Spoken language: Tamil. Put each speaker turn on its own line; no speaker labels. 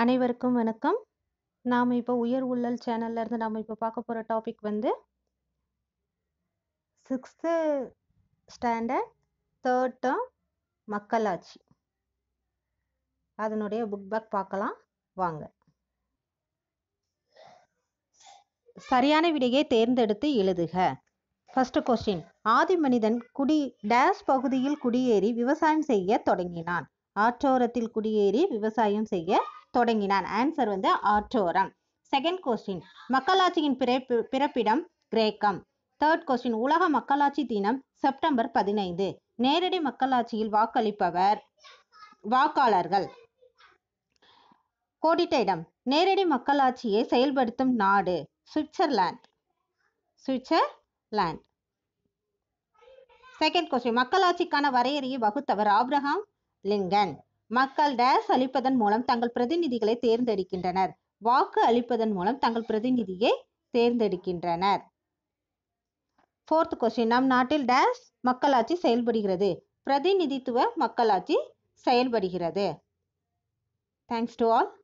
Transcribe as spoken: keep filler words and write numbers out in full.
அனைவருக்கும் வணக்கம். நாம் இப்போ உயர் உள்ளல் சேனல்ல இருந்து நாம் இப்போ பார்க்க போகிற டாபிக் வந்து சிக்ஸ்த்து ஸ்டாண்டர்ட் தேர்ட் டேர்ம் மக்களாட்சி. அதனுடைய புக் பேக் பார்க்கலாம் வாங்க. சரியான விடையை தேர்ந்தெடுத்து எழுதுக. ஃபர்ஸ்ட் கொஸ்டின், ஆதி மனிதன் குடி டேஸ் பகுதியில் குடியேறி விவசாயம் செய்ய தொடங்கினான். ஆற்றோரத்தில் குடியேறி விவசாயம் செய்ய தொடங்கினான். ஆன்சர் வந்து ஆற்றோரம். செகண்ட் கொஸ்டின், மக்களாட்சியின் பிறப்பு பிறப்பிடம் கிரேக்கம். தேர்ட் கொஸ்டின், உலக மக்களாட்சி தினம் செப்டம்பர் பதினைந்து. நேரடி மக்களாட்சியில் வாக்களிப்பவர் வாக்காளர்கள். கோடிட்ட இடம், நேரடி மக்களாட்சியை செயல்படுத்தும் நாடு சுவிட்சர்லாந்து. சுவிட்சர்லாந்து. செகண்ட் கொஸ்டின், மக்களாட்சிக்கான வரையறையை வகுத்தவர் ஆப்ரஹாம் லிங்கன். மக்கள் டேஸ் அளிப்பதன் மூலம் தங்கள் பிரதிநிதிகளை தேர்ந்தெடுக்கின்றனர். வாக்கு அளிப்பதன் மூலம் தங்கள் பிரதிநிதியை தேர்ந்தெடுக்கின்றனர். ஃபோர்த் கொஸ்டின், நம் நாட்டில் டேஸ் மக்களாட்சி செயல்படுகிறது. பிரதிநிதித்துவ மக்களாட்சி செயல்படுகிறது. Thanks to all.